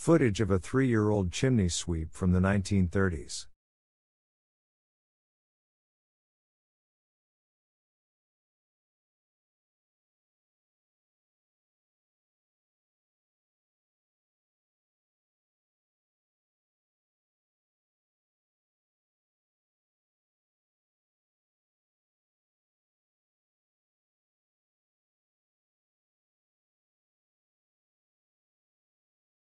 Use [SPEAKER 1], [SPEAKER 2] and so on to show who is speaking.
[SPEAKER 1] Footage of a 3-year-old chimney sweep from the 1930s.